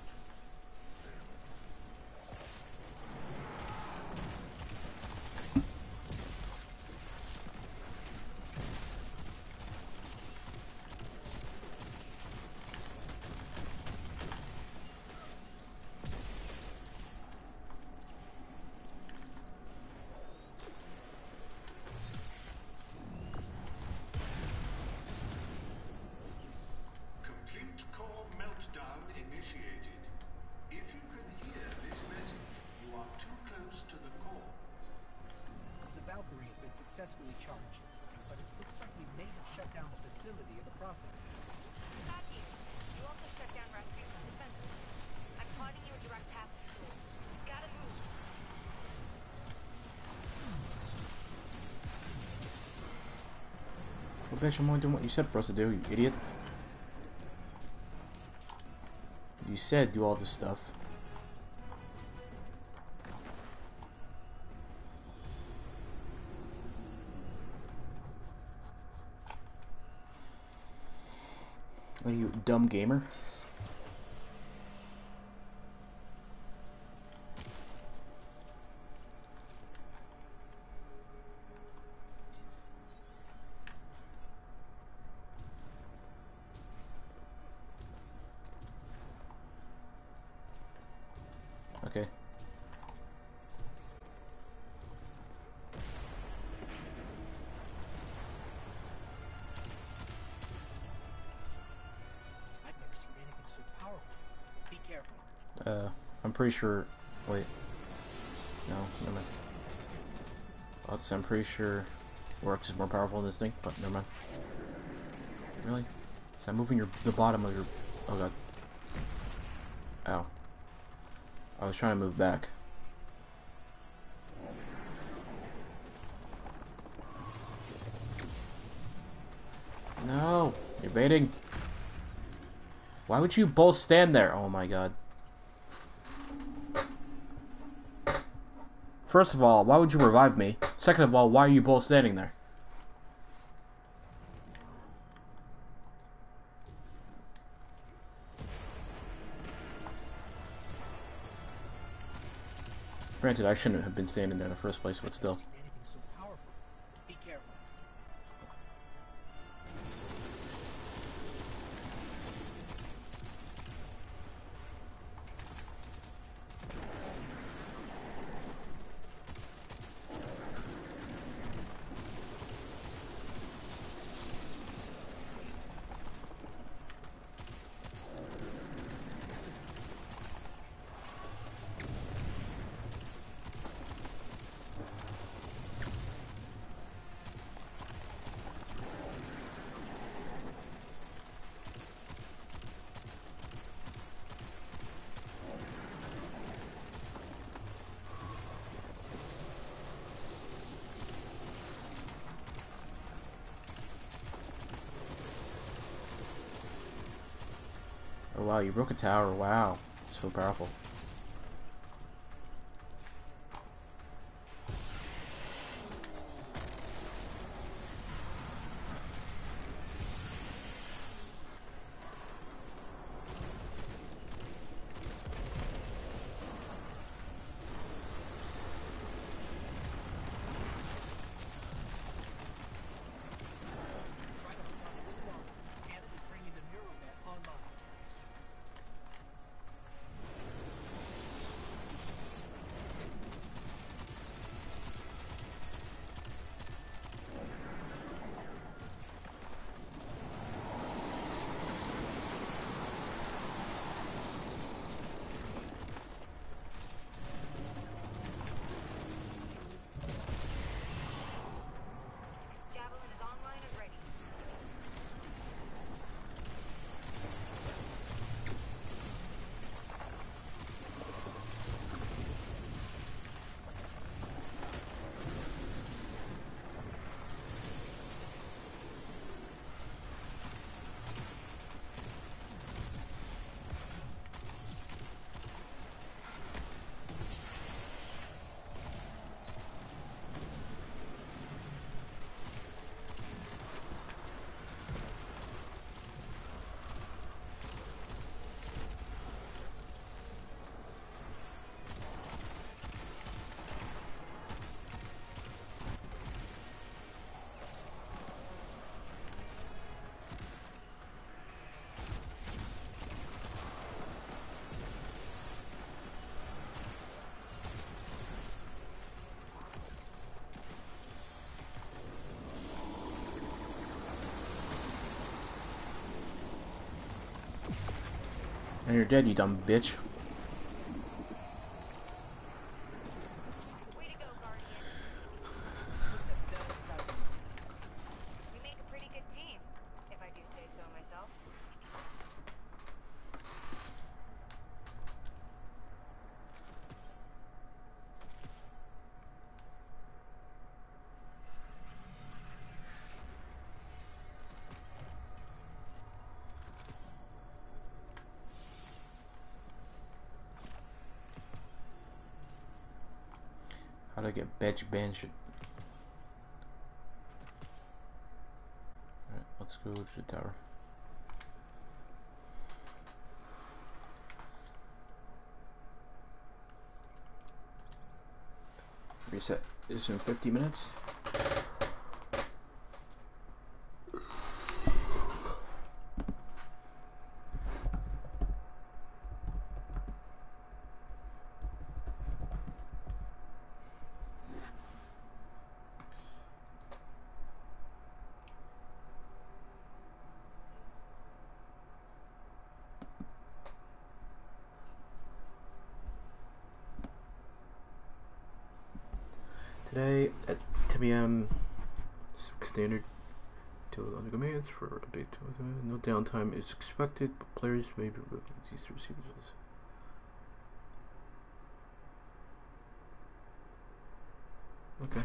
Complete core meltdown initiated. If you can hear this message, you are too close to the core. The Valkyrie has been successfully charged, but it looks like we may have shut down the facility in the process. Got you. You also shut down Rasputin's defenses. I'm plotting you a direct path to Stool. You gotta move. Well, bitch, I'm only doing what you said for us to do, you idiot. You said do all this stuff. Are you a dumb gamer? Okay. I've never seen anything so powerful. Be careful. Uh, I'm pretty sure. Wait. No, never mind. Let's, I'm pretty sure Works is more powerful than this thing, but never mind. Really? Is that moving your the bottom of your? Oh god. Ow. I was trying to move back. No, you're baiting. Why would you both stand there? Oh my god. First of all, why would you revive me? Second of all, why are you both standing there? Granted, I shouldn't have been standing there in the first place, but still. Anything so powerful. Be careful. Oh wow, you broke a tower. Wow. So powerful. And you're dead, you dumb bitch. Way to go, Guardian. We make a pretty good team, if I do say so myself. How do I get Betch Banshed? Alright, let's go to the tower. Reset is in fifty minutes. Today at ten p m standard till under commands for update. No downtime is expected, but players may be able to receive this. Okay.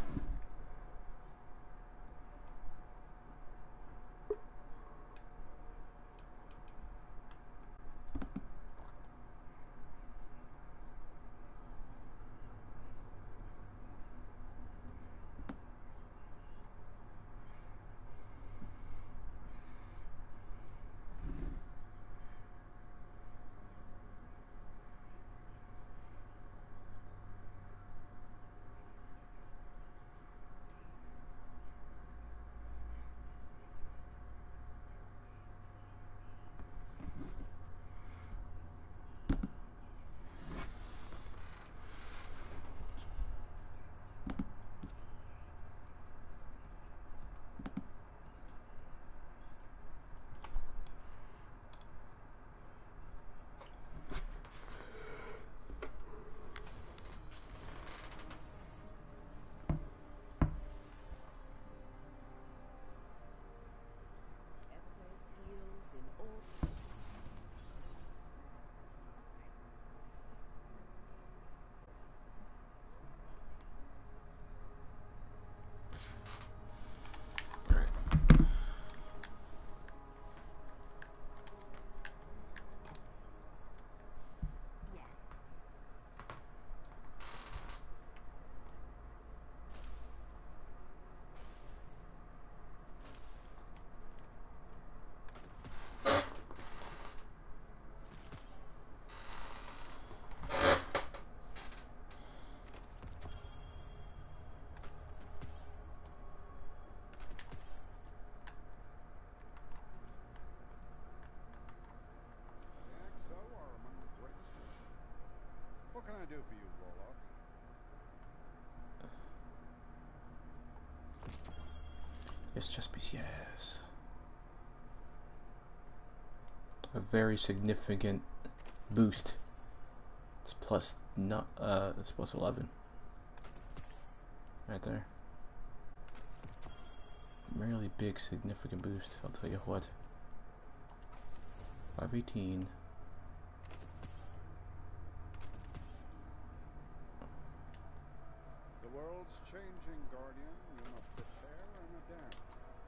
What can I do for you, Warlock? Yes, just B C S. A very significant boost. It's plus not uh it's plus eleven. Right there. Really big significant boost, I'll tell you what. five eighteen. The world's changing, Guardian. You must prepare and adapt.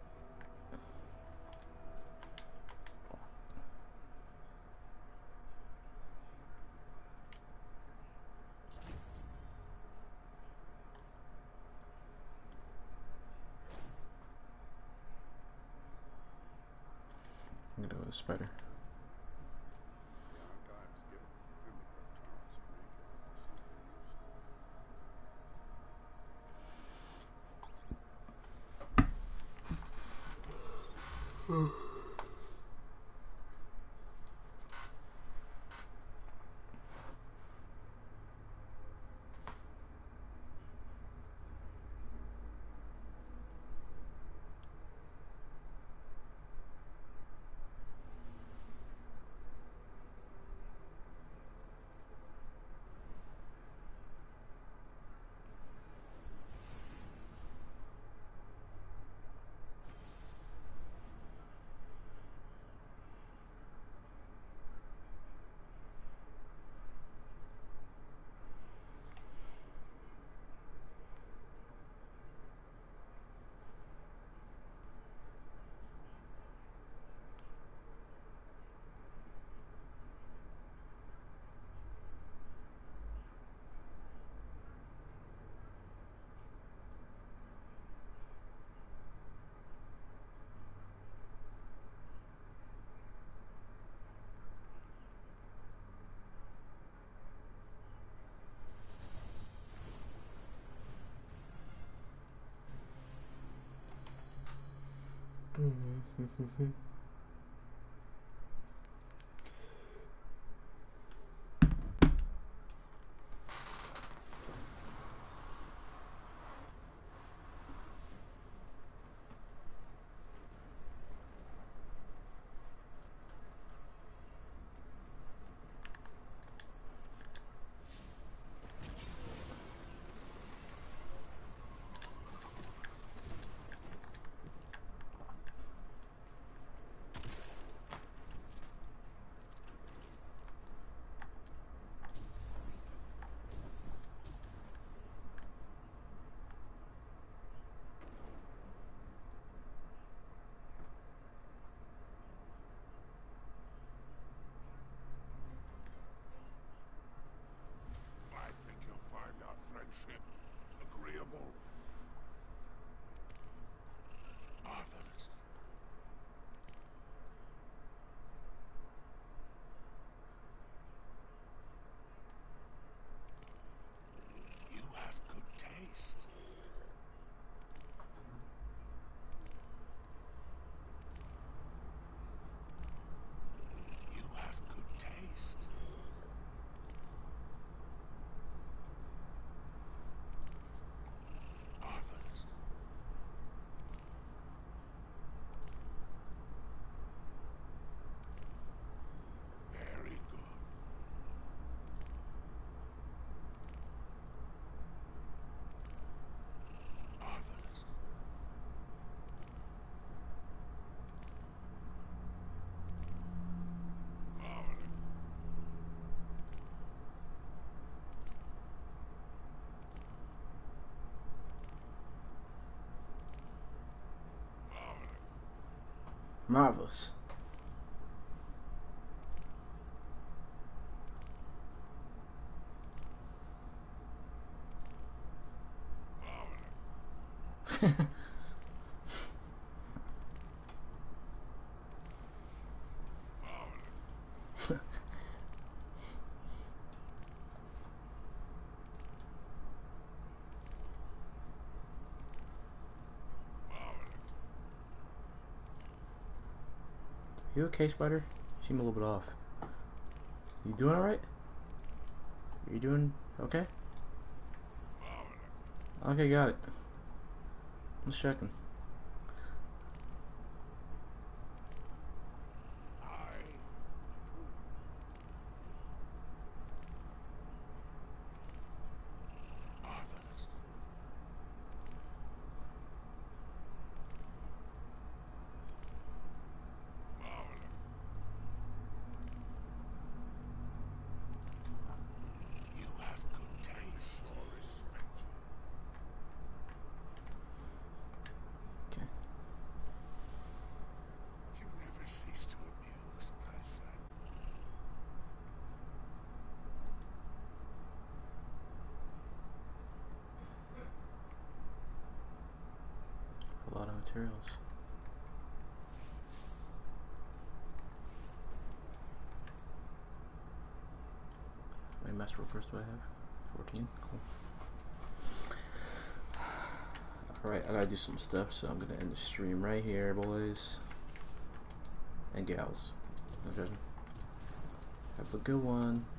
I'm gonna go with a spider. The archives give Emperor Taurus Major something useful. Mm-hmm. I think you'll find our friendship agreeable. Marvelous. You have good taste. You have good taste. Marvelous. Very good. Marvelous. Marvelous. Marvelous. Marvelous. Marvelous. Marvelous. Marvelous. You okay, Spider? You seem a little bit off. You doing alright? You doing okay? Marvelous. Okay, got it. Just checking. I approve. Marvelous. Marvelous. You have good taste. Or respect. Okay. You never cease to amuse, my friend. A lot of materials. How many master workers do I have? fourteen? Cool. Alright, I gotta do some stuff, so I'm gonna end the stream right here, boys. And gals. Okay. Have a good one.